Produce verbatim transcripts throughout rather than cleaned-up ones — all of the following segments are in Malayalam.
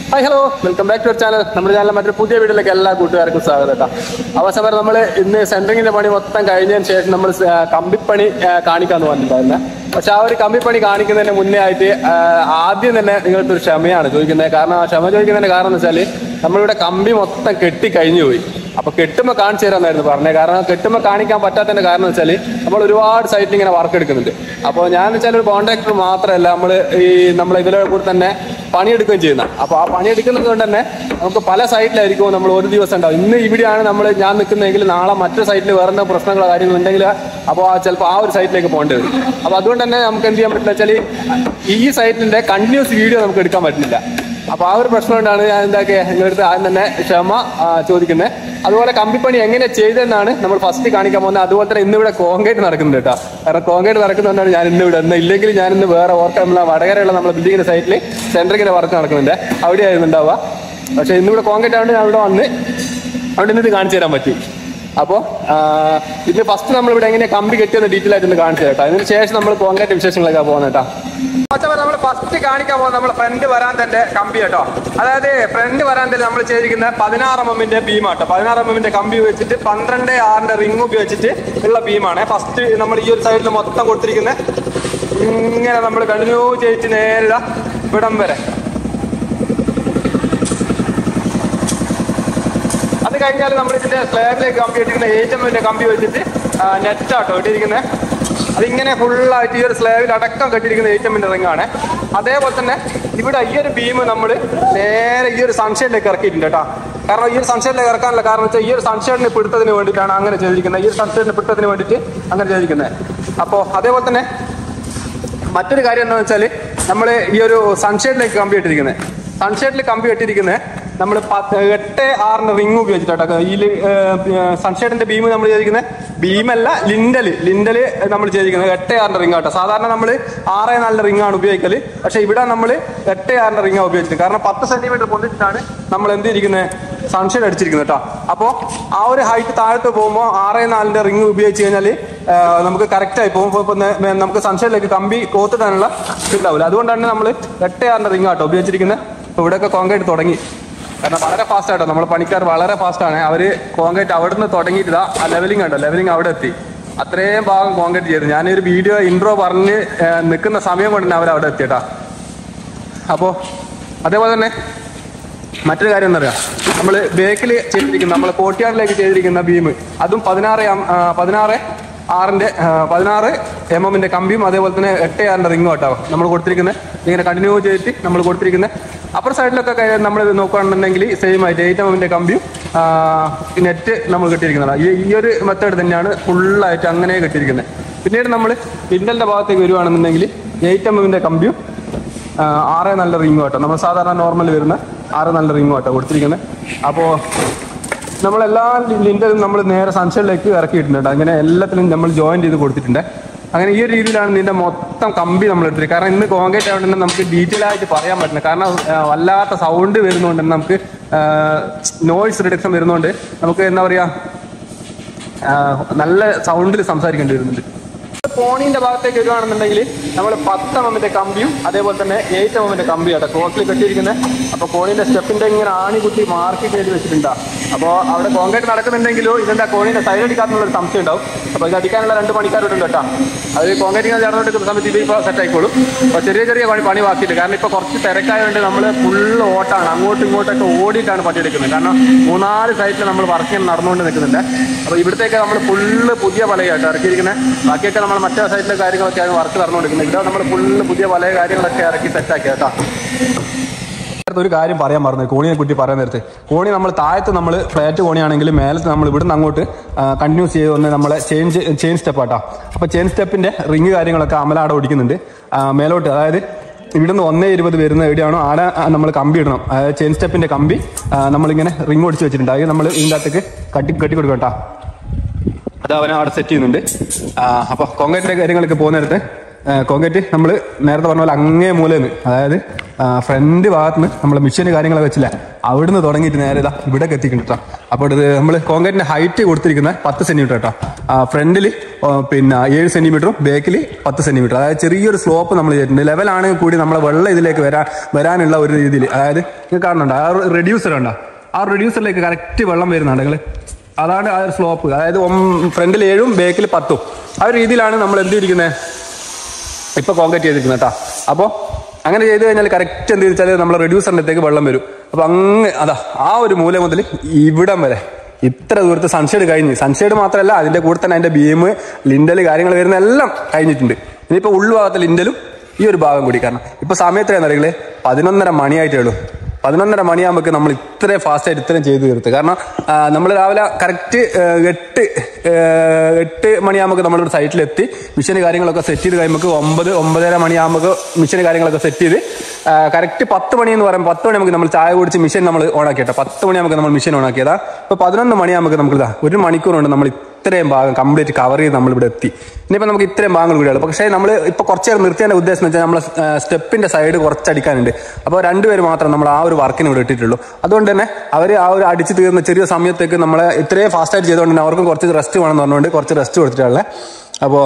Hi hello welcome back to our channel. നമ്മുടെ ചാനലിൽ മറ്റൊരു പുതിയ വീഡിയോയിലേക്ക് എല്ലാ കൂട്ടുകാർക്കും സ്വാഗതം കേട്ടോ. അവസാനം വരെ നമ്മൾ ഇന്ന് സെൻറ്ററിങ്ങിൻ്റെ പണി മൊത്തം കഴിഞ്ഞതിന് ശേഷം നമ്മൾ കമ്പിപ്പണി കാണിക്കാമെന്ന് പറഞ്ഞിട്ടുണ്ടായിരുന്നെ. പക്ഷെ ആ ഒരു കമ്പിപ്പണി കാണിക്കുന്നതിന് മുന്നേ ആയിട്ട് ആദ്യം തന്നെ നിങ്ങൾക്ക് ഒരു ക്ഷമയാണ് ചോദിക്കുന്നത്. കാരണം ആ ക്ഷമ ചോദിക്കുന്നതിൻ്റെ കാരണം എന്ന് വെച്ചാൽ നമ്മളിവിടെ കമ്പി മൊത്തം കെട്ടി കഴിഞ്ഞു പോയി. അപ്പൊ കെട്ടുമ്പോൾ കാണിച്ചു തരാമെന്നായിരുന്നു പറഞ്ഞത്. കാരണം കെട്ടുമ്പോൾ കാണിക്കാൻ പറ്റാത്തതിന്റെ കാരണം വെച്ചാൽ നമ്മൾ ഒരുപാട് സൈറ്റിൽ ഇങ്ങനെ വർക്ക് എടുക്കുന്നുണ്ട്. അപ്പോൾ ഞാൻ വെച്ചാൽ ഒരു കോൺട്രാക്ടർ മാത്രമല്ല, നമ്മൾ ഈ നമ്മൾ ഇതിലെ കൂടെ തന്നെ പണിയെടുക്കുകയും ചെയ്യുന്ന. അപ്പോൾ ആ പണിയെടുക്കുന്നത് കൊണ്ട് തന്നെ നമുക്ക് പല സൈറ്റിലായിരിക്കും നമ്മൾ ഒരു ദിവസം ഉണ്ടാവും. ഇന്ന് ഇവിടെയാണ് നമ്മൾ ഞാൻ നിൽക്കുന്നതെങ്കിൽ നാളെ മറ്റൊരു സൈറ്റിൽ വേറെ എന്തെങ്കിലും പ്രശ്നങ്ങളോ കാര്യങ്ങളോ ഉണ്ടെങ്കിൽ അപ്പോൾ ചിലപ്പോൾ ആ ഒരു സൈറ്റിലേക്ക് പോകേണ്ടി വരും. അപ്പോൾ അതുകൊണ്ട് തന്നെ നമുക്ക് എന്ത് ചെയ്യാൻ പറ്റില്ല വെച്ചാൽ ഈ സൈറ്റിന്റെ കണ്ടിന്യൂസ് വീഡിയോ നമുക്ക് എടുക്കാൻ പറ്റുന്നില്ല. അപ്പൊ ആ ഒരു പ്രശ്നം കൊണ്ടാണ് ഞാൻ എന്താക്കിയ നിങ്ങളടുത്ത് ആദ്യം തന്നെ ക്ഷമ ചോദിക്കുന്നത്. അതുപോലെ കമ്പിപ്പണി എങ്ങനെ ചെയ്തെന്നാണ് നമ്മൾ ഫസ്റ്റ് കാണിക്കാൻ പോകുന്നത്. അതുപോലെ തന്നെ ഇന്നിവിടെ കോൺക്രീറ്റ് നടക്കുന്നുണ്ട് കേട്ടോ. കാരണം കോൺക്രീറ്റ് നടക്കുന്നതുകൊണ്ടാണ് ഞാൻ ഇന്ന് ഇവിടെ ഇന്ന് ഇല്ലെങ്കിൽ ഞാൻ ഇന്ന് വേറെ ഓർക്കാനുള്ള വടകരയുള്ള നമ്മുടെ ബിൽഡിങ്ങിന്റെ സൈറ്റിൽ സെൻട്രിങ്ങിന്റെ വർക്ക് നടക്കുന്നുണ്ട്, അവിടെയായിരുന്നു ഉണ്ടാവുക. പക്ഷെ ഇന്നിവിടെ കോൺക്രീറ്റ് ആയതുകൊണ്ട് ഞാൻ ഇവിടെ വന്ന് അവിടെ നിന്ന് ഇത് കാണിച്ചു തരാൻ പറ്റി. അപ്പോൾ ഇത് ഫസ്റ്റ് നമ്മളിവിടെ എങ്ങനെ കമ്പി കെട്ടിയെന്ന് ഡീറ്റെയിൽ ആയിട്ട് ഒന്ന് കാണിച്ചു കേട്ടോ. അതിന് ശേഷം നമ്മൾ കോൺക്രീറ്റ് വിശേഷങ്ങളൊക്കെ പോകുന്നത് കേട്ടോ. നമ്മൾ ഫസ്റ്റ് കാണിക്കാൻ പോകുന്നത് നമ്മൾ ഫ്രണ്ട് വരാന്തന്റെ കമ്പി കേട്ടോ. അതായത് ഫ്രണ്ട് വരാന്തയിൽ നമ്മൾ ചെയ്തിരിക്കുന്ന പതിനാറ് എം എമ്മിന്റെ ബീമാട്ടോ. പതിനാറ് എം എമ്മിന്റെ കമ്പി ഉപയോഗിച്ചിട്ട് പന്ത്രണ്ട് ആറിന്റെ റിംഗ് ഉപയോഗിച്ചിട്ട് ഉള്ള ബീമാണ് ഫസ്റ്റ് നമ്മൾ ഈ ഒരു സൈഡിൽ മൊത്തം കൊടുത്തിരിക്കുന്നത്. ഇങ്ങനെ നമ്മൾ കണ്ടിന്യൂ ചെയ്തിട്ട് നേരെ ഇവിടം വരെ. അത് കഴിഞ്ഞാൽ നമ്മൾ ഇതിന്റെ സ്ലാബിലേക്ക് കമ്പി ഇട്ടിരിക്കുന്ന എയ്റ്റ് എം എമ്മിന്റെ കമ്പി വെച്ചിട്ട് നെറ്റാട്ടോ ഇട്ടിരിക്കുന്നത്. അതിങ്ങനെ ഫുള്ളായിട്ട് ഈ ഒരു സ്ലാബിൽ അടക്കം കെട്ടിയിരിക്കുന്ന എയ്റ്റ് എമ്മിന്റെ റിംഗാണ്. അതേപോലെ തന്നെ ഇവിടെ ഈ ഒരു ബീം നമ്മൾ നേരെ ഈ ഒരു സൺഷെയ്ഡിലേക്ക് ഇറക്കിയിട്ടുണ്ട് കേട്ടോ. കാരണം ഈ ഒരു സൺഷെയ്ഡിലേക്ക് ഇറക്കാനുള്ള കാരണം വെച്ചാൽ ഈ ഒരു സൺഷെയ്ഡിന് പിടുത്തതിന് വേണ്ടിയിട്ടാണ് അങ്ങനെ ചെയ്തിരിക്കുന്നത്. ഈ ഒരു സൺഷെയ്ഡിന് പിടുത്തതിന് വേണ്ടിയിട്ട് അങ്ങനെ ചെയ്തിരിക്കുന്നത്. അപ്പോൾ അതേപോലെ തന്നെ മറ്റൊരു കാര്യം എന്താണെന്ന് വെച്ചാൽ നമ്മൾ ഈ ഒരു സൺഷെയ്ഡിലേക്ക് കമ്പി ഇട്ടിരിക്കുന്നത്. സൺഷെയ്ഡിൽ കമ്പി ഇട്ടിരിക്കുന്നത് നമ്മൾ എട്ട് ആറിന് റിംഗ് ഉപയോഗിച്ചിട്ടാട്ടോ. ഈ സൺഷെയ്ഡിന്റെ ബീം നമ്മൾ ചെയ്തിരിക്കുന്നത് ബീമല്ല ലിൻഡല് ലിൻഡല് നമ്മൾ ചെയ്തിരിക്കുന്നത് എട്ട് ആറിന്റെ റിംഗ് ആട്ടോ. സാധാരണ നമ്മൾ ആറ് നാലിന്റെ റിംഗ് ആണ് ഉപയോഗിക്കല്. പക്ഷെ ഇവിടെ നമ്മൾ എട്ട് ആറിന്റെ റിംഗ് ആണ് ഉപയോഗിച്ചത്. കാരണം പത്ത് സെന്റിമീറ്റർ പൊന്തിച്ചിട്ടാണ് നമ്മൾ എന്ത് ചെയ്തിരിക്കുന്നത് സൺഷെയ്ഡ് അടിച്ചിരിക്കുന്നത് കേട്ടോ. അപ്പോൾ ആ ഒരു ഹൈറ്റ് താഴത്ത് പോകുമ്പോൾ ആറ് നാലിന്റെ റിംഗ് ഉപയോഗിച്ച് കഴിഞ്ഞാൽ നമുക്ക് കറക്റ്റ് ആയി പോകുമ്പോൾ ഇപ്പൊ നമുക്ക് സൺഷെയ്ഡിലേക്ക് കമ്പി കോത്തിടാനുള്ള ഇതാവില്ല. അതുകൊണ്ടാണ് നമ്മൾ എട്ട് ആറിന്റെ റിംഗ് ആട്ടോ ഉപയോഗിച്ചിരിക്കുന്നത്. ഇപ്പൊ ഇവിടെയൊക്കെ കോൺക്രീറ്റ് തുടങ്ങി. കാരണം വളരെ ഫാസ്റ്റ് ആട്ടോ, നമ്മൾ പണിക്കാർ വളരെ ഫാസ്റ്റാണ്. അവര് കോൺക്രീറ്റ് അവിടെ നിന്ന് തുടങ്ങിയിട്ടാ ആ ലെവലിംഗ് ഉണ്ടോ, ലെവലിംഗ് അവിടെ എത്തി. അത്രയും ഭാഗം കോൺക്രീറ്റ് ചെയ്തു. ഞാനൊരു വീഡിയോ ഇൻട്രോ പറഞ്ഞ് നിൽക്കുന്ന സമയം കൊണ്ട് തന്നെ അവർ അവിടെ എത്തിയിട്ടാ. അപ്പോൾ അതേപോലെ തന്നെ മറ്റൊരു കാര്യം എന്താ പറയുക, നമ്മൾ ബേക്കിൽ ചെയ്തിരിക്കുന്ന നമ്മൾ കോട്ടിയാടിലേക്ക് ചെയ്തിരിക്കുന്ന ബീം അതും പതിനാറ് പതിനാറ് ആറിന്റെ പതിനാറ് എം എമ്മിന്റെ കമ്പിയും അതേപോലെ തന്നെ എട്ട് ആറിന്റെ റിംഗും കേട്ടോ നമ്മൾ കൊടുത്തിരിക്കുന്നത്. ഇങ്ങനെ കണ്ടിന്യൂ ചെയ്തിട്ട് നമ്മൾ കൊടുത്തിരിക്കുന്നത്. അപ്പർ സൈഡിലൊക്കെ നമ്മൾ നോക്കുകയാണെന്നുണ്ടെങ്കിൽ സെയിം ആയിട്ട് എയ്റ്റ് എം എമ്മിന്റെ കമ്പിയും നെറ്റ് നമ്മൾ കെട്ടിയിരിക്കുന്നതാണ്. ഈ ഈ ഒരു മെത്തേഡ് തന്നെയാണ് ഫുള്ളായിട്ട് അങ്ങനെ കെട്ടിയിരിക്കുന്നത്. പിന്നീട് നമ്മൾ പിന്നലിന്റെ ഭാഗത്തേക്ക് വരുവാണെന്നുണ്ടെങ്കിൽ എയ്റ്റ് എം എമ്മിന്റെ കമ്പിയും ആറ് നല്ല റിംഗും കേട്ടോ. നമ്മൾ സാധാരണ നോർമൽ വരുന്ന ആറ് നല്ല റിംഗും കേട്ടോ കൊടുത്തിരിക്കുന്നത്. അപ്പോൾ നമ്മളെല്ലാ ലിൻഡലും നമ്മൾ നേരെ സൺഷെയ്ഡിലേക്ക് ഇറക്കിയിട്ടുണ്ട്. അങ്ങനെ എല്ലാത്തിനും നമ്മൾ ജോയിൻ ചെയ്ത് കൊടുത്തിട്ടുണ്ട്. അങ്ങനെ ഈ ഒരു രീതിയിലാണ് ഇതിന്റെ മൊത്തം കമ്പി നമ്മൾ എടുത്തിട്ട്. കാരണം ഇന്ന് കോൺക്രീറ്റ് ആയതുകൊണ്ട് തന്നെ നമുക്ക് ഡീറ്റെയിൽ ആയിട്ട് പറയാൻ പറ്റില്ല. കാരണം വല്ലാത്ത സൗണ്ട് വരുന്നതുകൊണ്ട് തന്നെ നമുക്ക് നോയ്സ് റിഡക്ഷൻ വരുന്നതുകൊണ്ട് നമുക്ക് എന്താ പറയാ നല്ല സൗണ്ടിൽ സംസാരിക്കേണ്ടി വരുന്നുണ്ട്. കോണിന്റെ ഭാഗത്തേക്ക് വരുവാണെന്നുണ്ടെങ്കിൽ നമ്മൾ പത്ത് എം എമ്മിന്റെ കമ്പിയും അതേപോലെ തന്നെ എയ്റ്റ് എം എമ്മിന്റെ കമ്പിയും കേട്ടോ ക്രോസിൽ കെട്ടിയിരിക്കുന്നത്. അപ്പോൾ കോണിന്റെ സ്റ്റെപ്പിന്റെ ഇങ്ങനെ ആണി കുത്തി മാർക്ക് ചെയ്ത് വെച്ചിട്ടുണ്ടാ. അപ്പോൾ അവിടെ കോൺക്രീറ്റ് നടക്കുന്നുണ്ടെങ്കിലോ ഇതിന്റെ കോണിന്റെ സൈഡ് അടിക്കാനുള്ള ഒരു സംശയം ഉണ്ടാവും. അപ്പോൾ ഇത് അടിക്കാനുള്ള രണ്ട് പണിക്കാരുണ്ട് കേട്ടോ. അത് കോൺക്രീറ്റ് ഇങ്ങനെ ചേർന്നെടുക്കുന്ന സമയത്ത് ഇത് ഇപ്പോൾ സെറ്റ് ആയിക്കോളും. അപ്പോൾ ചെറിയ ചെറിയ പണി പണി ബാക്കിയിട്ട്. കാരണം ഇപ്പോൾ കുറച്ച് തിരക്കായതുകൊണ്ട് നമ്മൾ ഫുള്ള് ഓട്ടാണ്, അങ്ങോട്ടും ഇങ്ങോട്ടൊക്കെ ഓടിയിട്ടാണ് പണിയെടുക്കുന്നത്. കാരണം മൂന്നാല് സൈറ്റിൽ നമ്മൾ വർക്ക് നടന്നുകൊണ്ട് നിൽക്കുന്നുണ്ട്. അപ്പോൾ ഇവിടത്തേക്ക് നമ്മൾ ഫുള്ള് പുതിയ പലയായിട്ട് ഇറക്കിയിരിക്കുന്നത്. ബാക്കിയൊക്കെ നമ്മൾ മറ്റേ സൈഡിലെ കാര്യങ്ങളൊക്കെയാണ് വർക്ക് നടന്നുകൊണ്ടിരിക്കുന്നത്. ഇവിടെ നമ്മൾ ഫുള്ള് പുതിയ പല കാര്യങ്ങളൊക്കെ ഇറക്കി സെറ്റാക്കി കേട്ടോ. ഒരു കാര്യം പറയാൻ മറന്നു, കോണിയെ കുറ്റി പറയാൻ നേരത്തെ. കോണി നമ്മൾ താഴത്ത് നമ്മൾ ഫ്ലാറ്റ് കോണിയാണെങ്കിൽ മേലത്ത് നമ്മൾ ഇവിടുന്ന് അങ്ങോട്ട് കണ്ടിന്യൂസ് ചെയ്ത് വന്ന് നമ്മളെ ചേഞ്ച് ചെയിൻ സ്റ്റെപ്പ് ആട്ടോ. അപ്പോൾ ചെയിൻ സ്റ്റെപ്പിന്റെ റിങ് കാര്യങ്ങളൊക്കെ അമലാടെ ഓടിക്കുന്നുണ്ട് മേലോട്ട്. അതായത് ഇവിടുന്ന് ഒന്നേ ഇരുപത് വരുന്ന എവിടെയാണോ ആടെ നമ്മൾ കമ്പി ഇടണം. അതായത് ചെയിൻ സ്റ്റെപ്പിന്റെ കമ്പി നമ്മളിങ്ങനെ റിങ് ഓടിച്ച് വെച്ചിട്ടുണ്ട്. അത് നമ്മൾ ഇതിൻ്റെ അകത്തേക്ക് കട്ടി കെട്ടി കൊടുക്കാം കേട്ടോ. അത് അവനെ അവിടെ സെറ്റ് ചെയ്യുന്നുണ്ട്. അപ്പോൾ കോൺക്രീറ്റിന്റെ കാര്യങ്ങളൊക്കെ പോകുന്നിടത്ത് കോൺക്രീറ്റ് നമ്മൾ നേരത്തെ പറഞ്ഞ പോലെ അങ്ങേ മൂലന്ന്, അതായത് ഫ്രണ്ട് ഭാഗത്ത് നിന്ന് നമ്മൾ മിഷീന് കാര്യങ്ങളൊക്കെ വെച്ചില്ല, അവിടുന്ന് തുടങ്ങിയിട്ട് നേരെ ഇതാ ഇവിടെ എത്തിക്കുന്നുണ്ട് കേട്ടോ. അപ്പോൾ ഇത് നമ്മൾ കോൺക്രീറ്റിന്റെ ഹൈറ്റ് കൊടുത്തിരിക്കുന്നത് പത്ത് സെന്റിമീറ്റർ കേട്ടോ. ഫ്രണ്ടിൽ പിന്നെ ഏഴ് സെന്റിമീറ്ററും ബാക്കിൽ പത്ത് സെന്റിമീറ്റർ, അതായത് ചെറിയൊരു സ്ലോപ്പ് നമ്മൾ ചെയ്തിട്ടുണ്ട്. ലെവലാണെങ്കിൽ കൂടി നമ്മളെ വെള്ളം ഇതിലേക്ക് വരാൻ വരാനുള്ള ഒരു രീതിയിൽ, അതായത് നിങ്ങൾ കാണുന്നുണ്ട് ആ റെഡ്യൂസർ ഉണ്ടോ, ആ റെഡ്യൂസറിലേക്ക് കറക്റ്റ് വെള്ളം വരുന്നുണ്ട് നിങ്ങൾ, അതാണ് ആ ഒരു സ്ലോപ്പ്. അതായത് ഫ്രണ്ടിൽ ഏഴും ബാക്കിൽ പത്തും ആ ഒരു രീതിയിലാണ് നമ്മൾ എന്ത് ചെയ്തിരിക്കുന്നത് ഇപ്പൊ കോൺക്രീറ്റ് ചെയ്തിരിക്കുന്നത് കേട്ടോ. അപ്പോൾ അങ്ങനെ ചെയ്ത് കഴിഞ്ഞാൽ കറക്റ്റ് എന്ത് വെച്ചാൽ നമ്മൾ റെഡ്യൂസറിൻ്റെ അടുത്തേക്ക് വെള്ളം വരും. അപ്പൊ അങ്ങ് അതാ ആ ഒരു മൂല മുതൽ ഇവിടം വരെ ഇത്ര ദൂരത്ത് സൺഷെയ്ഡ് കഴിഞ്ഞ്, സൺഷെയ്ഡ് മാത്രമല്ല അതിന്റെ കൂടെ തന്നെ അതിന്റെ ബീം ലിൻഡൽ കാര്യങ്ങൾ വരുന്ന എല്ലാം കഴിഞ്ഞിട്ടുണ്ട്. ഇനിയിപ്പോൾ ഉൾഭാഗത്ത് ലിൻഡലും ഈ ഒരു ഭാഗം കൂടി, കാരണം ഇപ്പൊ സമയത്രയാണെന്ന് അറിയില്ലേ പതിനൊന്നര മണിയായിട്ടേ ഉള്ളൂ. പതിനൊന്നര മണിയാകുമ്പോൾ നമ്മൾ ഇത്രയും ഫാസ്റ്റായിട്ട് ഇത്രയും ചെയ്ത് തീർത്ത്. കാരണം നമ്മൾ രാവിലെ കറക്റ്റ് എട്ട് എട്ട് മണിയാകുമ്പോൾ നമ്മളിവിടെ സൈറ്റിലെത്തി മിഷന് കാര്യങ്ങളൊക്കെ സെറ്റ് ചെയ്ത് കഴിയുമ്പോൾ ഒമ്പത് ഒമ്പതര മണിയാകുമ്പോൾ മിഷന് കാര്യങ്ങളൊക്കെ സെറ്റ് ചെയ്ത് കറക്റ്റ് പത്ത് മണി എന്ന് പറയുമ്പോൾ പത്ത് മണി നമുക്ക് നമ്മൾ ചായ കുടിച്ച് മിഷൻ നമ്മൾ ഓണാക്കിയിട്ടോ. പത്ത് മണിയാകുമ്പോൾ നമ്മൾ മിഷൻ ഓണാക്കിയതാ. ഇപ്പോൾ പതിനൊന്ന് മണിയാകുമ്പോൾ നമുക്ക് ഇതാ ഒരു മണിക്കൂറുണ്ട് നമ്മൾ ഇത്രയും ഭാഗം കംപ്ലീറ്റ് കവർ ചെയ്ത് നമ്മളിവിടെ എത്തി. ഇനിയിപ്പോൾ നമുക്ക് ഇത്രയും ഭാഗങ്ങൾ കൂടിയുള്ളൂ. പക്ഷേ നമ്മൾ ഇപ്പോൾ കുറച്ച് നേരം നിർത്തിയതിൻ്റെ ഉദ്ദേശം എന്ന് വെച്ചാൽ നമ്മൾ സ്റ്റെപ്പിന്റെ സൈഡ് കുറച്ചടിക്കാനുണ്ട്. അപ്പോൾ രണ്ടുപേര് മാത്രം നമ്മൾ ആ ഒരു വർക്കിന് ഇവിടെ ഇട്ടിട്ടുള്ളൂ. അതുകൊണ്ട് തന്നെ അവർ ആ ഒരു അടിച്ച് തീർന്ന ചെറിയ സമയത്തേക്ക് നമ്മളെ ഇത്രയും ഫാസ്റ്റായിട്ട് ചെയ്തുകൊണ്ട് തന്നെ അവർക്കും കുറച്ച് റെസ്റ്റ് വേണമെന്ന് പറഞ്ഞുകൊണ്ട് കുറച്ച് റെസ്റ്റ് കൊടുത്തിട്ടുള്ളത്. അപ്പോൾ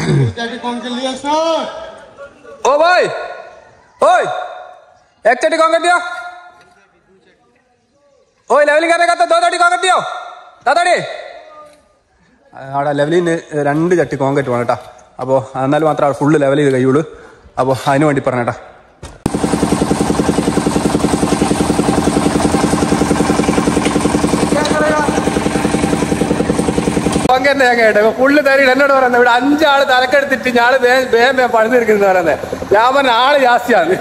ഓ ഭായ് ഓയ് एक चट्टी कौन कर दिया ओए लेवलिंग करने का तो दो चट्टी कौन कर दियो दादाड़ी അവിടെ ലെവലിന് രണ്ട് ചട്ടി കോൺക്രീറ്റ് വേണം കേട്ടോ. അപ്പോൾ എന്നാലും മാത്രമേ ഫുള്ള് ലെവൽ ചെയ്ത് കഴിയുള്ളൂ. അപ്പോൾ അതിന് വേണ്ടി പറഞ്ഞേട്ടാ. കോൺക്രീറ്റ് ഞാൻ കേട്ടോ ഫുള്ള് തരിക എന്നോട് പറയുന്നത് ഇവിടെ അഞ്ചാള് തലക്കെടുത്തിട്ട് ഞാള് വേഗം വേഗം പണിത് തീർക്കുന്നത് പറയുന്നത്. ഞാൻ പറഞ്ഞ ആള് ജാസ്തിയാണ്.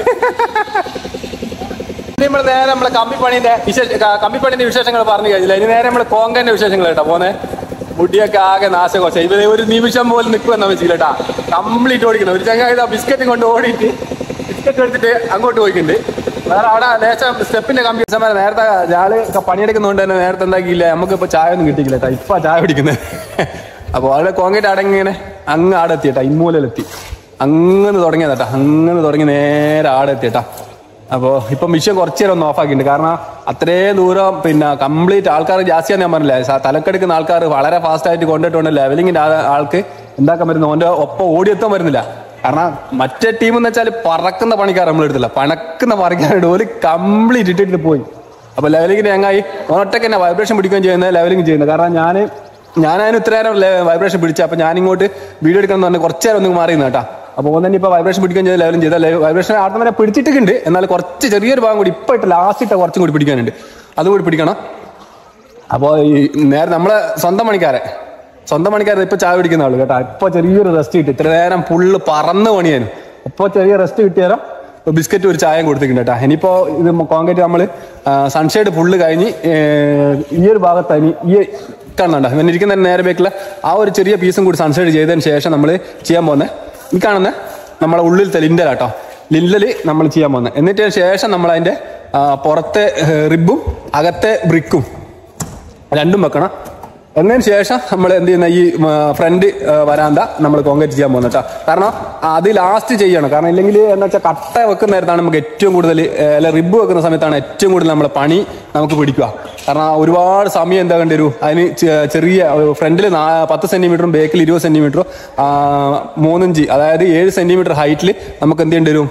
നമ്മൾ നേരെ നമ്മളെ കമ്പിപ്പണിന്റെ വിശേഷ കമ്പിപ്പണിന്റെ വിശേഷങ്ങൾ പറഞ്ഞു കഴിഞ്ഞില്ല. ഇനി നേരെ നമ്മള് കോൺക്രീറ്റിന്റെ വിശേഷങ്ങൾ കേട്ടോ പോന്നെ. മുടിയൊക്കെ ആകെ നാശകോശ. ഇവര് ഒരു നിമിഷം പോലും നിൽക്കുമെന്ന് വെച്ചില്ലേട്ടാ. കംപ്ലീറ്റ് ഓടിക്കണം. ഒരു ചങ്ങാതി ബിസ്ക്കറ്റും കൊണ്ട് ഓടിയിട്ട് ബിസ്ക്കറ്റ് എടുത്തിട്ട് അങ്ങോട്ട് പോയിട്ടുണ്ട്. വേറെ അവിടെ ലേശം സ്റ്റെപ്പിന്റെ കമ്പി സമയം നേരത്തെ ഞാള് പണിയെടുക്കുന്നതുകൊണ്ട് തന്നെ നേരത്തെ എന്താക്കിയില്ല നമുക്ക് ഇപ്പൊ ചായ ഒന്നും കിട്ടിയില്ല കേട്ടോ. ഇപ്പൊ ചായ പിടിക്കുന്നത്. അപ്പോൾ അവിടെ കോൺക്രീറ്റ് അടങ്ങിങ്ങനെ അങ്ങ് ആടെ എത്തിയേട്ടാ. ഇമ്മൂലെത്തി അങ്ങനെ തുടങ്ങിയതാട്ടാ. അങ്ങനെ തുടങ്ങി നേരെ ആടെ എത്തിയേട്ടാ. അപ്പോൾ ഇപ്പൊ മിഷൻ കുറച്ചു നേരം ഒന്ന് ഓഫാക്കിയിട്ടുണ്ട്. കാരണം അത്രയും ദൂരം പിന്നെ കംപ്ലീറ്റ് ആൾക്കാർ ജാസ്തിയാന്ന് ഞാൻ പറഞ്ഞില്ലേ. തലക്കെടുക്കുന്ന ആൾക്കാർ വളരെ ഫാസ്റ്റ് ആയിട്ട് കൊണ്ടിട്ടുണ്ട്. ലെവലിങ്ങിന്റെ ആൾക്ക് എന്താക്കാൻ പറ്റുന്നു ഓന്റെ ഒപ്പം ഓടിയെത്താൻ വരുന്നില്ല. കാരണം മറ്റേ ടീം എന്ന് വെച്ചാൽ പറക്കുന്ന പണിക്കാർ നമ്മൾ എടുത്തില്ല. പണക്കുന്ന പണിക്കാരുടെ ഒരു കംപ്ലീറ്റ് ഇട്ടിട്ട് പോയി. അപ്പൊ ലെവലിങ്ങിന് ഞങ്ങായി ഒറ്റയ്ക്ക് തന്നെ വൈബ്രേഷൻ പിടിക്കുകയും ചെയ്യുന്നത് ലെവലിംഗ് ചെയ്യുന്നത്. കാരണം ഞാൻ ഞാനതിന് ഇത്ര നേരം വൈബ്രേഷൻ പിടിച്ച. അപ്പൊ ഞാൻ ഇങ്ങോട്ട് വീഡിയോ എടുക്കണം എന്ന് പറഞ്ഞാൽ കുറച്ചു നേരം ഒന്ന് മാറിയുന്നു കേട്ടാ. അപ്പോൾ തന്നെ ഇപ്പൊ വൈബ്രേഷൻ പിടിക്കാൻ ചെയ്ത് ലെവലും ചെയ്താൽ വൈബ്രേഷൻ ആദ്യം വരെ പിടിച്ചിട്ടുണ്ട്. എന്നാൽ കുറച്ച് ചെറിയൊരു ഭാഗം കൂടി ഇപ്പൊ ഇട്ട് ലാസ്റ്റ് ഇട്ട കുറച്ചും കൂടി പിടിക്കാനുണ്ട്. അതുകൂടി പിടിക്കണം. അപ്പോൾ ഈ നേരെ നമ്മളെ സ്വന്തം പണിക്കാരെ സ്വന്തം പണിക്കാരെ ഇപ്പൊ ചായ പിടിക്കുന്ന ആള് കേട്ടോ. ഇപ്പൊ ചെറിയൊരു റെസ്റ്റ് കിട്ടി. ഇത്ര നേരം ഫുള്ള് പറന്ന് പണിയാനും ഇപ്പൊ ചെറിയ റെസ്റ്റ് കിട്ടിയാലും ബിസ്ക്കറ്റ് ഒരു ചായം കൊടുത്തിട്ടുണ്ട് കേട്ടോ. ഇനിയിപ്പോ ഇത് കോൺക്രീറ്റ് നമ്മള് സൺഷെയ്ഡ് ഫുള്ള് കഴിഞ്ഞ് ഈ ഒരു ഭാഗത്ത് ഇനി ഈ കാണുന്നുണ്ടോ ഇവൻ ഇരിക്കുന്ന നേരെ ബേക്കില് ആ ഒരു ചെറിയ പീസും കൂടി സൺഷെയ്ഡ് ചെയ്തതിന് ശേഷം നമ്മൾ ചെയ്യാൻ പോകുന്നത് ഈ കാണുന്ന നമ്മളെ ഉള്ളിലത്തെ ലിൻഡലാട്ടോ. ലിൻഡല് നമ്മൾ ചെയ്യാൻ പോകുന്നത്. എന്നിട്ട് ശേഷം നമ്മൾ അതിന്റെ പുറത്തെ റിബും അകത്തെ ബ്രിക്കും രണ്ടും വെക്കണം. എന്നതിന് ശേഷം നമ്മൾ എന്ത് ചെയ്യുന്ന ഈ ഫ്രണ്ട് വരാന്ത നമ്മൾ കോൺക്രീറ്റ് ചെയ്യാൻ പോകുന്നത് കേട്ടോ. കാരണം അത് ലാസ്റ്റ് ചെയ്യണം. കാരണം ഇല്ലെങ്കിൽ എന്താ വെച്ചാൽ കട്ട വെക്കുന്ന നേരത്താണ് നമുക്ക് ഏറ്റവും കൂടുതൽ അല്ല റിബ് വെക്കുന്ന സമയത്താണ് ഏറ്റവും കൂടുതൽ നമ്മളെ പണി നമുക്ക് പിടിക്കുക. കാരണം ഒരുപാട് സമയം എന്താ കണ്ടു വരും. അതിന് ചെറിയ ഫ്രണ്ടിൽ പത്ത് സെന്റിമീറ്ററും ബാക്കിൽ ഇരുപത് സെന്റിമീറ്ററും മൂന്നിഞ്ച് അതായത് ഏഴ് സെന്റിമീറ്റർ ഹൈറ്റിൽ നമുക്ക് എന്ത് ചെയ്യേണ്ടി വരും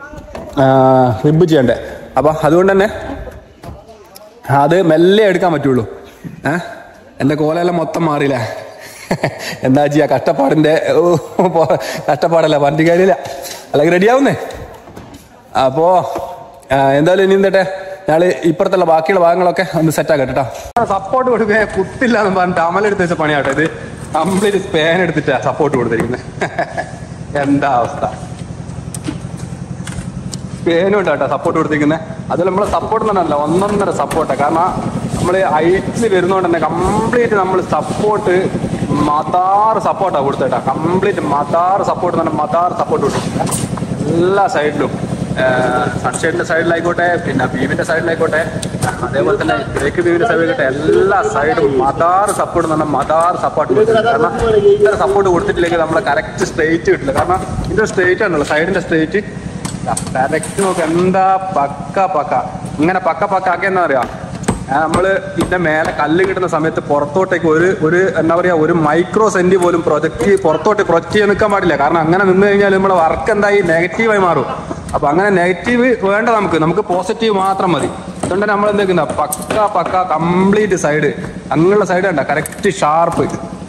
റിബ് ചെയ്യണ്ടേ. അപ്പൊ അതുകൊണ്ട് തന്നെ അത് മെല്ലെ എടുക്കാൻ പറ്റുള്ളൂ. ഏഹ് എന്റെ കോലെല്ലാം മൊത്തം മാറിയില്ല. എന്താ ചെയ്യാ കഷ്ടപ്പാടിന്റെ കഷ്ടപ്പാടല്ല പറഞ്ഞിട്ട് കാര്യമില്ല. അല്ലെങ്കിൽ റെഡിയാവുന്നേ. അപ്പോ എന്തായാലും ഇനി എന്തട്ടെ ഞങ്ങള് ഇപ്പുറത്തുള്ള ബാക്കിയുള്ള ഭാഗങ്ങളൊക്കെ ഒന്ന് സെറ്റാക്കട്ടെ കേട്ടോ. സപ്പോർട്ട് കൊടുക്കുക കുത്തില്ല എന്ന് പറഞ്ഞിട്ട് അമലെടുത്ത് വെച്ച പണിയാട്ടോ. ഇത് കംപ്ലീറ്റ് സ്പാൻ എടുത്തിട്ടാ സപ്പോർട്ട് കൊടുത്തിരിക്കുന്നത്. എന്താ അവസ്ഥ. സ്പാനും ഉണ്ടാട്ടോ സപ്പോർട്ട് കൊടുത്തിരിക്കുന്നത്. അതുപോലെ നമ്മളെ സപ്പോർട്ട് തന്നെയല്ല ഒന്നൊന്നര സപ്പോർട്ടാണ്. കാരണം നമ്മൾ ഹൈറ്റിൽ വരുന്നതുകൊണ്ട് തന്നെ കംപ്ലീറ്റ് നമ്മൾ സപ്പോർട്ട് മതാറ് സപ്പോർട്ടാണ് കൊടുത്തേട്ടാ. കംപ്ലീറ്റ് മതാറ് സപ്പോർട്ട് തന്നെ മതാറ് സപ്പോർട്ട് കൊടുത്തിട്ടുണ്ട് എല്ലാ സൈഡിലും. സൺഷൈഡിന്റെ സൈഡിലായിക്കോട്ടെ, പിന്നെ ബീമിന്റെ സൈഡിലായിക്കോട്ടെ, അതേപോലെ തന്നെ ബ്രേക്ക് ബീമിന്റെ സൈഡിലായിക്കോട്ടെ, എല്ലാ സൈഡും മദാർ സപ്പോർട്ട് എന്ന് പറഞ്ഞാൽ മദാർ സപ്പോർട്ട് കൊടുത്തിട്ടുണ്ട്. കാരണം ഇത്ര സപ്പോർട്ട് കൊടുത്തിട്ടില്ലെങ്കിൽ നമ്മളെ കറക്റ്റ് സ്ട്രേറ്റ് കിട്ടില്ല. കാരണം ഇതിന്റെ സ്ട്രേറ്റ് ആണല്ലോ, സൈഡിന്റെ സ്ട്രേറ്റ് കറക്റ്റ് നോക്ക് എന്താ പക്ക പക്ക. ഇങ്ങനെ പക്ക പക്ക ആക്കിയെന്നാ അറിയാം, നമ്മള് ഇതിന്റെ മേലെ കല്ല് കിട്ടുന്ന സമയത്ത് പുറത്തോട്ടേക്ക് ഒരു ഒരു എന്താ പറയാ ഒരു മൈക്രോ സെന്റി പോലും പ്രൊജക്ട് പുറത്തോട്ട് പ്രൊജക്ട് ചെയ്യാൻ നിൽക്കാൻ പാടില്ല. കാരണം അങ്ങനെ നിന്ന് കഴിഞ്ഞാൽ നമ്മുടെ വർക്ക് എന്തായി നെഗറ്റീവായി മാറും. അപ്പൊ അങ്ങനെ നെഗറ്റീവ് വേണ്ട, നമുക്ക് നമുക്ക് പോസിറ്റീവ് മാത്രം മതി. അതുകൊണ്ട് നമ്മൾ എന്തൊക്കെയാ പക്ക പക്ക കംപ്ലീറ്റ് സൈഡ് അങ്ങനെയുള്ള സൈഡ് കണ്ട കറക്റ്റ് ഷാർപ്പ്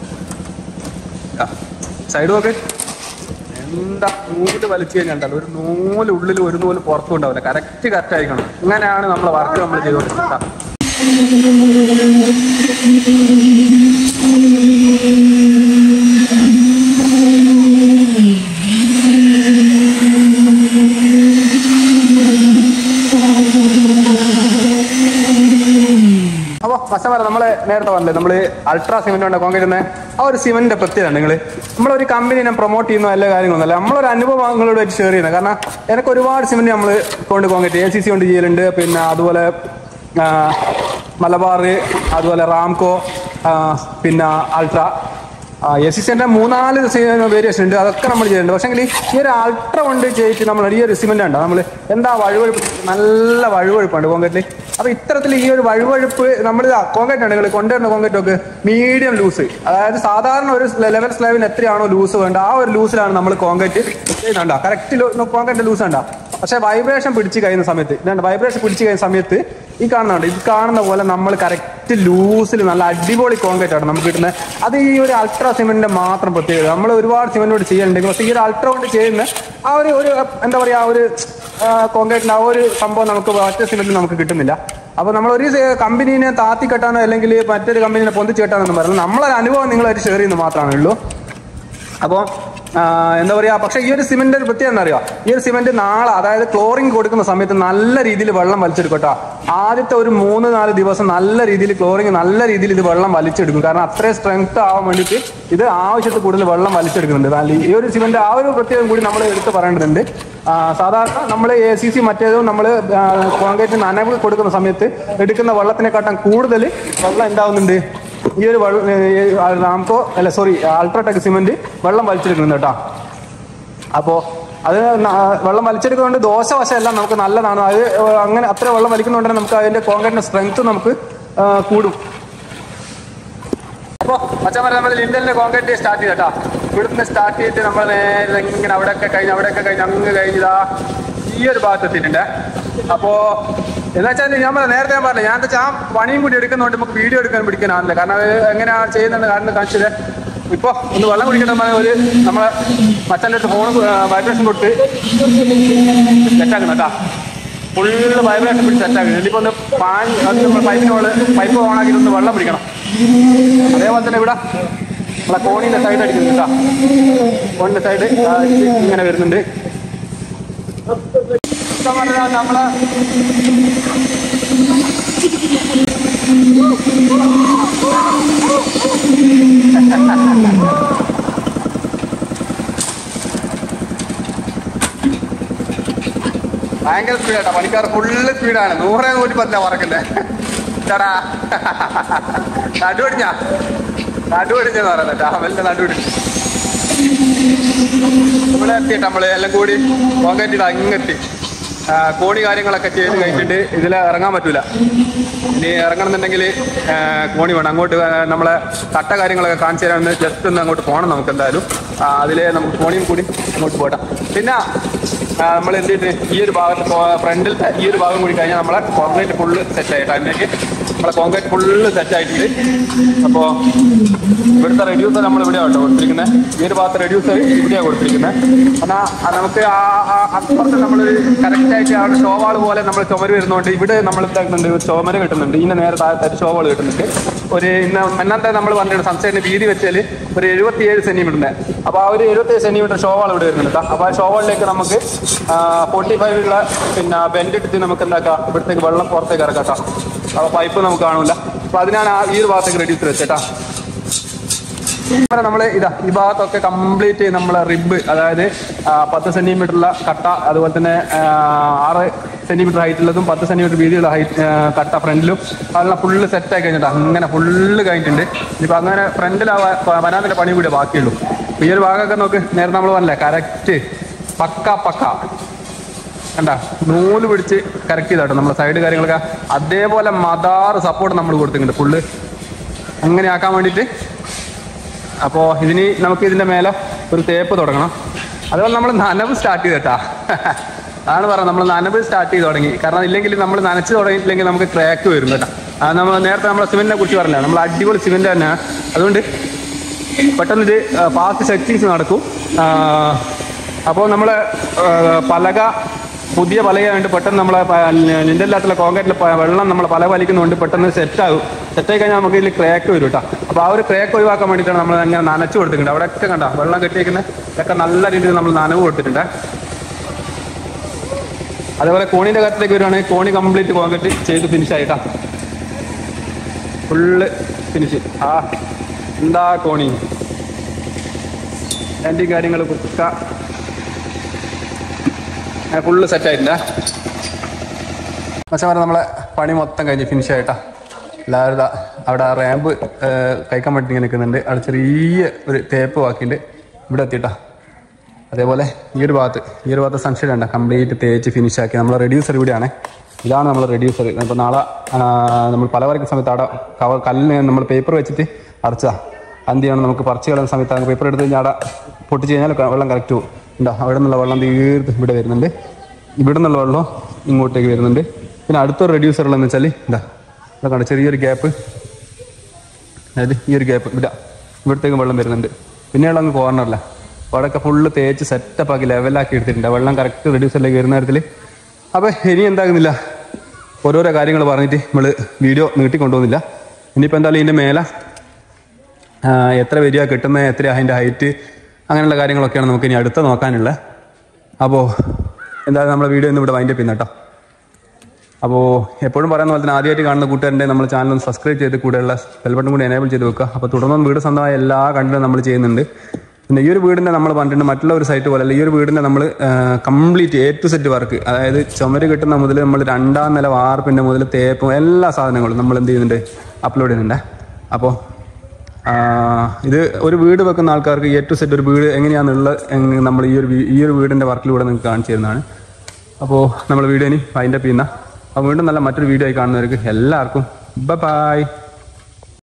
സൈഡ് നോക്ക്. എന്താ നൂല് വലിച്ചു കഴിഞ്ഞാൽ ഒരു നൂല് ഉള്ളിൽ ഒരു നൂല് പുറത്തും ഉണ്ടാവില്ല. കറക്റ്റ് കറക്റ്റ് ആയിരിക്കണം. ഇങ്ങനെയാണ് നമ്മളെ വർക്ക് നമ്മൾ ചെയ്തുകൊണ്ടിരിക്കുന്നത്. അപ്പോൾ കസ്റ്റമർ നമ്മള് നേരത്തെ പറഞ്ഞില്ലേ നമ്മള് അൾട്രാ സിമെന്റ് കൊണ്ട് കോൺക്രീറ്റ് ആ ഒരു സിമെന്റിന്റെ പ്രത്യേകത നിങ്ങൾ നമ്മളൊരു കമ്പനിനെ പ്രൊമോട്ട് ചെയ്യുന്ന എല്ലാ കാര്യങ്ങളൊന്നുമല്ല, നമ്മളൊരു അനുഭവം നിങ്ങളോട് വെച്ച് ഷെയർ ചെയ്യുന്നത്. കാരണം എനിക്ക് ഒരുപാട് സിമെന്റ് നമ്മൾ കൊണ്ട് കോൺക്രീറ്റ് എ സി സി കൊണ്ട് ചെയ്യലുണ്ട്, പിന്നെ അതുപോലെ മലബാർ, അതുപോലെ റാംകോ, പിന്നെ അൾട്രാ എസ് സിന്റെ മൂന്നാല് വേരിയേഷൻ ഉണ്ട്. അതൊക്കെ നമ്മൾ ചെയ്യുന്നുണ്ട്. പക്ഷെങ്കിൽ ഈ ഒരു അൾട്ര കൊണ്ട് ചെയ്തിട്ട് നമ്മൾ ഈ ഒരു സിമെന്റ് ഉണ്ടോ നമ്മൾ എന്താ വഴുവഴുപ്പ്, നല്ല വഴുവഴുപ്പുണ്ട് കോൺക്രീറ്റിൽ. അപ്പൊ ഇത്തരത്തിൽ ഈ ഒരു വഴുവഴുപ്പ് നമ്മൾ കോൺക്രീറ്റ് ഉണ്ട് നിങ്ങൾ കൊണ്ടുവരുന്ന കോൺക്രീറ്റ് ഒക്കെ മീഡിയം ലൂസ്, അതായത് സാധാരണ ഒരു ലെവൽ സ്ലാബിന് എത്രയാണോ ലൂസ് വേണ്ട ആ ഒരു ലൂസിലാണ് നമ്മൾ കോൺക്രീറ്റ് ചെയ്യുന്നുണ്ടോ. കറക്റ്റ് കോൺക്രീറ്റ് ലൂസ് ഉണ്ടോ. പക്ഷെ വൈബ്രേഷൻ പിടിച്ച് കഴിയുന്ന സമയത്ത് ഇതാണ് വൈബ്രേഷൻ പിടിച്ച് കഴിയുന്ന സമയത്ത് ഈ കാണുന്നുണ്ട്, ഇത് കാണുന്ന പോലെ നമ്മൾ കറക്റ്റ് ലൂസിൽ നല്ല അടിപൊളി കോൺക്രീറ്റ് ആണ് നമുക്ക് കിട്ടുന്നത്. അത് ഈ ഒരു അൾട്രാ സിമെന്റിന്റെ മാത്രം പ്രത്യേകത. നമ്മൾ ഒരുപാട് സിമെന്റ് കൊണ്ട് ചെയ്യാനുണ്ടെങ്കിൽ പക്ഷേ ഈ ഒരു അൾട്രാ കൊണ്ട് ചെയ്യുന്ന ആ ഒരു ഒരു എന്താ പറയാ ഒരു കോൺക്രീറ്റിന്റെ ആ ഒരു സംഭവം നമുക്ക് മറ്റേ സിമെന്റിൽ നമുക്ക് കിട്ടുന്നില്ല. അപ്പൊ നമ്മൾ ഒരു കമ്പനീനെ താത്തി കെട്ടാനോ അല്ലെങ്കിൽ മറ്റൊരു കമ്പനീനെ പൊന്തിച്ച് കെട്ടാനൊന്നും പറയുന്നത് നമ്മളൊരു അനുഭവം നിങ്ങളായിട്ട് ഷെയർ ചെയ്യുന്നത് മാത്രമേ ഉള്ളൂ. അപ്പോൾ എന്താ പറയാ, പക്ഷെ ഈ ഒരു സിമെന്റ് പ്രത്യേകം എന്താ അറിയാം, ഈ ഒരു സിമെന്റ് നാളെ അതായത് ക്ലോറിംഗ് കൊടുക്കുന്ന സമയത്ത് നല്ല രീതിയിൽ വെള്ളം വലിച്ചെടുക്കട്ടോ. ആദ്യത്തെ ഒരു മൂന്ന് നാല് ദിവസം നല്ല രീതിയിൽ ക്ലോറിംഗ് നല്ല രീതിയിൽ ഇത് വെള്ളം വലിച്ചെടുക്കും. കാരണം അത്രയും സ്ട്രെങ്ത് ആവാൻ വേണ്ടിയിട്ട് ഇത് ആവശ്യത്തിൽ കൂടുതൽ വെള്ളം വലിച്ചെടുക്കുന്നുണ്ട്. ഈ ഒരു സിമെന്റ് ആ ഒരു പ്രത്യേകം കൂടി നമ്മൾ എടുത്ത് പറയേണ്ടതുണ്ട്. സാധാരണ നമ്മൾ എ സി സി മറ്റേതും നമ്മൾ കോൺക്രീറ്റ് നനവ് കൊടുക്കുന്ന സമയത്ത് എടുക്കുന്ന വെള്ളത്തിനെക്കാട്ടും കൂടുതൽ വെള്ളം എന്താവുന്നുണ്ട് ഈ ഒരു റാംകോ അല്ല സോറി അൾട്രാടെക് സിമെന്റ് വെള്ളം വലിച്ചെടുക്കുന്നുണ്ട് കേട്ടോ. അപ്പോ അത് വെള്ളം വലിച്ചെടുക്കുന്നതുകൊണ്ട് ദോഷവശമല്ല, നമുക്ക് നല്ലതാണ്. അത് അങ്ങനെ അത്ര വെള്ളം വലിക്കുന്നതുകൊണ്ട് തന്നെ നമുക്ക് അതിന്റെ കോൺക്രീറ്റിന്റെ സ്ട്രെങ്ത് നമുക്ക് കൂടും. അപ്പോൾ മച്ചന്മാരെ നമ്മൾ ലിൻഡലിന്റെ കോൺക്രീറ്റ് സ്റ്റാർട്ട് ചെയ്തട്ടാ. ഇവിടുന്ന് സ്റ്റാർട്ട് ചെയ്തിട്ട് നമ്മൾ നേരെ ഇങ്ങനെ അവിടെയൊക്കെ കഴിഞ്ഞ് അവിടെയൊക്കെ കഴിഞ്ഞ് അങ്ങ് കഴിഞ്ഞതാ ഈ ഒരു ഭാഗത്ത് എത്തിയിട്ടുണ്ട്. അപ്പോ എന്താ വെച്ചാൽ ഞാൻ നേരത്തെ ഞാൻ പറഞ്ഞില്ല, ഞാൻ എന്താ വെച്ചാൽ ആ പണിയും കൂടി എടുക്കുന്നതുകൊണ്ട് നമുക്ക് വീഡിയോ എടുക്കാൻ പിടിക്കാനാണല്ലോ. കാരണം അത് എങ്ങനെയാണ് ചെയ്യുന്നത് കാരണം കാണിച്ചത്. ഇപ്പൊ ഒന്ന് വെള്ളം കുടിക്കട്ടെ ഒരു നമ്മളെ മച്ചൻ്റെ അടുത്ത് ഫോൺ വൈബ്രേഷൻ കൊടുത്ത് സെറ്റാക്കണം കേട്ടാ. ഫുള്ള് വൈബ്രേഷൻ പിടിച്ച് സെറ്റാക്കണം. ഇതിപ്പോ ഒന്ന് പാൻ പൈപ്പിനോട് പൈപ്പ് ഓണാക്കിയിട്ട് ഒന്ന് വെള്ളം പിടിക്കണം. അതേപോലെ തന്നെ ഇവിടെ നമ്മളെ കോണിന്റെ സൈഡ് അടിക്കുന്നു കേട്ടാ. കോണിന്റെ സൈഡ് ഇങ്ങനെ വരുന്നുണ്ട്. നമ്മളെ ഭയങ്കര സ്പീഡാട്ടോ. പണിക്കാർ ഫുള്ള് സ്പീഡാണ്. നൂറേ നൂറ്റി പത്തില്ല പറക്കണ്ടേ ചേട്ടാ. നടുവടിഞ്ഞാ നടുവടിഞ്ഞെന്ന് പറയുന്നത് വലിയ നടുവടിഞ്ഞു. ഇവിടെ എത്തിയിട്ട് നമ്മള് എല്ലാം കൂടി പോകറ്റിട്ട് അങ്ങെത്തി കോണി കാര്യങ്ങളൊക്കെ ചെയ്ത് കഴിഞ്ഞിട്ട് ഇതിൽ ഇറങ്ങാൻ പറ്റൂല. ഇനി ഇറങ്ങണമെന്നുണ്ടെങ്കിൽ കോണി വേണം. അങ്ങോട്ട് നമ്മളെ കട്ട കാര്യങ്ങളൊക്കെ കാണിച്ചു തരാമെന്ന് ജസ്റ്റ് ഒന്ന് അങ്ങോട്ട് പോകണം നമുക്ക് എന്തായാലും. അതിൽ നമുക്ക് കോണിയും കൂടി അങ്ങോട്ട് പോകട്ടാം. പിന്നെ നമ്മൾ എന്ത് ചെയ്തിട്ട് ഈ ഒരു ഭാഗത്ത് ഫ്രണ്ടിലത്തെ ഈ ഒരു ഭാഗം കൂടി കഴിഞ്ഞാൽ നമ്മളെ കോൺക്രീറ്റ് ഫുള്ള് സെറ്റ് ആയിട്ട് അതിലേക്ക് നമ്മളെ കോൺക്രീറ്റ് ഫുള്ള് സെറ്റ് ആയിട്ടുണ്ട്. അപ്പോൾ ഇവിടുത്തെ റെഡ്യൂസർ നമ്മൾ ഇവിടെയാണ് കേട്ടോ കൊടുത്തിരിക്കുന്നത്. ഈ ഒരു ഭാഗത്ത് റെഡ്യൂസർ ഇവിടെയാണ് കൊടുത്തിരിക്കുന്നത്. എന്നാൽ നമുക്ക് ആ അപ്പുറത്ത് നമ്മൾ കറക്റ്റായിട്ട് ആ ഒരു ഷോവാൾ പോലെ നമ്മൾ ചുമര് വരുന്നതുകൊണ്ട് ഇവിടെ നമ്മൾ എന്താക്കുന്നുണ്ട് ഒരു ചുമര് കിട്ടുന്നുണ്ട്. ഇതിൻ്റെ നേരെ താഴത്തായിട്ട് ഷോവാൾ കിട്ടുന്നുണ്ട്. ഒരു ഇന്ന് എന്നത്തെ നമ്മൾ പറഞ്ഞിട്ടുണ്ട് സൺസൈഡിന് വീതി വെച്ചാൽ ഒരു എഴുപത്തിയേഴ് സെന്റിമീറ്ററിൻ്റെ. അപ്പോൾ ആ ഒരു എഴുപത്തിയേഴ് സെന്റിമീറ്റർ ഷോവാൾ ഇവിടെ വരുന്നുണ്ട്. അപ്പോൾ ആ ഷോവാളിലേക്ക് നമുക്ക് ഫോർട്ടി ഫൈവിലുള്ള പിന്നെ ബെൻഡ് ഇട്ടിട്ട് നമുക്ക് എന്താക്കാം ഇവിടത്തേക്ക് വെള്ളം പുറത്തേക്ക് ഇറക്കാം. അപ്പോൾ പൈപ്പ് നമുക്ക് കാണില്ല. അപ്പോൾ അതിനാണ് ആ ഈ ഒരു ഭാഗത്തേക്ക് റെഡ്യൂസർ വെച്ചേട്ടാ. നമ്മൾ ഇതാ ഈ ഭാഗത്തൊക്കെ കംപ്ലീറ്റ് നമ്മളെ റിബ്, അതായത് പത്ത് സെന്റിമീറ്ററുള്ള കട്ട, അതുപോലെ തന്നെ ആറ് സെന്റിമീറ്റർ ഹൈറ്റുള്ളതും പത്ത് സെന്റിമീറ്റർ വീതിയുള്ള ഹൈറ്റ് കട്ട ഫ്രണ്ടിലും അതെല്ലാം ഫുള്ള് സെറ്റായി കഴിഞ്ഞിട്ട് അങ്ങനെ ഫുള്ള് കഴിഞ്ഞിട്ടുണ്ട്. ഇനിയിപ്പോൾ അങ്ങനെ ഫ്രണ്ടിൽ വരാതിൻ്റെ പണി കൂടെ ബാക്കിയുള്ളൂ. ഈ ഒരു ഭാഗമൊക്കെ നോക്ക്, നേരത്തെ നമ്മൾ പറഞ്ഞല്ലേ കറക്റ്റ് പക്ക പക്ക കണ്ട നൂല് പിടിച്ച് കറക്റ്റ് ചെയ്താട്ടോ നമ്മളെ സൈഡ് കാര്യങ്ങളൊക്കെ അതേപോലെ മദാറ് സപ്പോർട്ട് നമ്മൾ കൊടുത്തിട്ടുണ്ട് ഫുള്ള് അങ്ങനെ ആക്കാൻ വേണ്ടിയിട്ട്. അപ്പോൾ ഇതിന് നമുക്ക് ഇതിൻ്റെ മേലെ ഒരു തേപ്പ് തുടങ്ങണം. അതുപോലെ നമ്മൾ നനവ് സ്റ്റാർട്ട് ചെയ്തേട്ടാ, അതാണ് പറയുന്നത്, നമ്മൾ നനവ് സ്റ്റാർട്ട് ചെയ്ത് തുടങ്ങി. കാരണം ഇല്ലെങ്കിൽ നമ്മൾ നനച്ച് തുടങ്ങിയിട്ടില്ലെങ്കിൽ നമുക്ക് ക്രാക്ക് വരും കേട്ടോ. അത് നമ്മൾ നേരത്തെ നമ്മളെ സിമെന്റിനെ കുറിച്ച് പറഞ്ഞില്ല, നമ്മൾ അടിപൊളി സിമെന്റ് തന്നെയാണ്. അതുകൊണ്ട് പെട്ടെന്ന് ഇത് ഫാസ്റ്റ് സെറ്റിങ്സ് നടക്കും. അപ്പോൾ നമ്മൾ പലക പുതിയ പലകയായിട്ട് പെട്ടെന്ന് നമ്മളെ നിൻ്റെല്ലാത്തുള്ള കോൺക്രീറ്റിൽ വെള്ളം നമ്മൾ പല വലിക്കുന്നതുകൊണ്ട് പെട്ടെന്ന് സെറ്റാകും. സെറ്റായി കഴിഞ്ഞാൽ നമുക്ക് ഇതിൽ ക്രാക്ക് വരും കേട്ടോ. അപ്പോൾ ആ ഒരു ക്രാക്ക് ഒഴിവാക്കാൻ വേണ്ടിയിട്ടാണ് നമ്മൾ അങ്ങനെ നനച്ചു കൊടുത്തിട്ടുണ്ട്. അവിടെയൊക്കെ കണ്ട വെള്ളം കെട്ടിയിരിക്കുന്നത് ഇതൊക്കെ നല്ല രീതിയിൽ നമ്മൾ നനവ് കൊടുത്തിട്ടുണ്ട്. അതേപോലെ കോണിൻ്റെ കാര്യത്തിലേക്ക് വരുവാണെങ്കിൽ കോണി കംപ്ലീറ്റ് കോൺക്രീറ്റ് ചെയ്ത് ഫിനിഷ് ആയിട്ടാ, ഫുള്ള് ഫിനിഷ്. ആ എന്താ കോണി എൻ്റെ കാര്യങ്ങൾ കുക്ക ഫുള്ള് സെറ്റായിട്ടില്ല. പക്ഷേ പറഞ്ഞാൽ നമ്മളെ പണി മൊത്തം കഴിഞ്ഞ് ഫിനിഷ് ആയിട്ടാ. എല്ലാവരും അവിടെ ആ റാമ്പ് കഴിക്കാൻ വേണ്ടി ഇങ്ങനെ നിൽക്കുന്നുണ്ട്. അവിടെ ചെറിയ ഒരു തേപ്പ് ബാക്കിയുണ്ട് ഇവിടെ എത്തിയിട്ടാ. അതേപോലെ ഈ ഒരു ഭാഗത്ത് ഈ ഒരു ഭാഗത്ത് സൺഷെയ്ഡ് ഉണ്ട് കംപ്ലീറ്റ് തേച്ച് ഫിനിഷ് ആക്കി. നമ്മൾ റെഡ്യൂസർ ഇവിടെയാണ്, ഇതാണ് നമ്മൾ റെഡ്യൂസർ. ഇപ്പോൾ നാളെ നമ്മൾ പല വരയ്ക്കുന്ന സമയത്ത് അവിടെ കവർ കല്ലിന് നമ്മൾ പേപ്പർ വെച്ചിട്ട് അടച്ചാ എന്ത് ചെയ്യണം, നമുക്ക് പറിച്ച് കളയുന്ന സമയത്ത് പേപ്പർ എടുത്ത് കഴിഞ്ഞാൽ അവിടെ പൊട്ടിച്ച് കഴിഞ്ഞാൽ വെള്ളം കറക്റ്റ് പോകും. ഉണ്ടോ അവിടെ നിന്നുള്ള വെള്ളം തീർത്ത് ഇവിടെ വരുന്നുണ്ട്, ഇവിടെ നിന്നുള്ള വെള്ളം ഇങ്ങോട്ടേക്ക് വരുന്നുണ്ട്. പിന്നെ അടുത്തൊരു റെഡ്യൂസറുള്ളതെന്ന് വെച്ചാൽ എന്താ ഇവിടെ കണ്ട ചെറിയൊരു ഗ്യാപ്പ്, അതായത് ഈ ഒരു ഗ്യാപ്പ് ഇവിടെ ഇവിടത്തേക്കും വെള്ളം വരുന്നുണ്ട്. പിന്നെയുള്ള അങ്ങ് കോർണറില്ല, അപ്പോൾ അവിടെയൊക്കെ ഫുള്ള് തേച്ച് സെറ്റപ്പ് ആക്കി ലെവലാക്കി എടുത്തിട്ടുണ്ട്, വെള്ളം കറക്റ്റ് റെഡ്യൂസറിലേക്ക് വരുന്ന തരത്തിൽ. അപ്പോൾ ഇനി എന്താകുന്നില്ല, ഓരോരോ കാര്യങ്ങൾ പറഞ്ഞിട്ട് നമ്മൾ വീഡിയോ നീട്ടിക്കൊണ്ടുപോകുന്നില്ല. ഇനിയിപ്പോൾ എന്തായാലും ഇതിൻ്റെ മേലെ എത്ര വരിക കിട്ടുന്നത്, എത്ര അതിൻ്റെ ഹൈറ്റ്, അങ്ങനെയുള്ള കാര്യങ്ങളൊക്കെയാണ് നമുക്ക് ഇനി അടുത്ത നോക്കാനുള്ളത്. അപ്പോൾ എന്തായാലും നമ്മളെ വീഡിയോ ഇന്ന് ഇവിടെ വൈൻഡപ്പ് ചെയ്യുന്ന കേട്ടോ. അപ്പോൾ എപ്പോഴും പറയുന്ന പോലെ തന്നെ ആദ്യമായിട്ട് കാണുന്ന കൂട്ടുകാരുടെ നമ്മൾ ചാനൽ ഒന്ന് സബ്സ്ക്രൈബ് ചെയ്ത് കൂടെയുള്ള ബെൽ ബട്ടൺ കൂടി എനേബിൾ ചെയ്ത് വെക്കുക. അപ്പോൾ തുടർന്നും വീട് സ്വന്തമായ എല്ലാ കണ്ടന്റും നമ്മൾ ചെയ്യുന്നുണ്ട്. പിന്നെ ഈ ഒരു വീടിൻ്റെ നമ്മൾ പറഞ്ഞിട്ടുണ്ട് മറ്റുള്ള ഒരു സൈറ്റ് പോലെ അല്ല, ഈ ഒരു വീടിൻ്റെ നമ്മൾ complete A to Z work, അതായത് ചുമര് കിട്ടുന്ന മുതൽ നമ്മൾ രണ്ടാം നില വാർപ്പിൻ്റെ മുതൽ തേപ്പും എല്ലാ സാധനങ്ങളും നമ്മൾ എന്ത് ചെയ്യുന്നുണ്ട്, അപ്ലോഡ് ചെയ്യുന്നുണ്ട്. അപ്പോൾ ഇത് ഒരു വീട് വെക്കുന്ന ആൾക്കാർക്ക് എ ടു സെറ്റ് ഒരു വീട് എങ്ങനെയാണെന്നുള്ളത് നമ്മൾ ഈ ഒരു ഈ ഒരു വീടിൻ്റെ വർക്കിലൂടെ നിങ്ങൾക്ക് കാണിച്ചു തരുന്നതാണ്. അപ്പോൾ നമ്മൾ വീഡിയോ ഇനി വൈൻഡപ്പ് ചെയ്യുന്ന, അപ്പോൾ വീണ്ടും നല്ല മറ്റൊരു വീഡിയോ ആയി കാണുന്നവർക്ക് എല്ലാവർക്കും ബൈ ബൈ.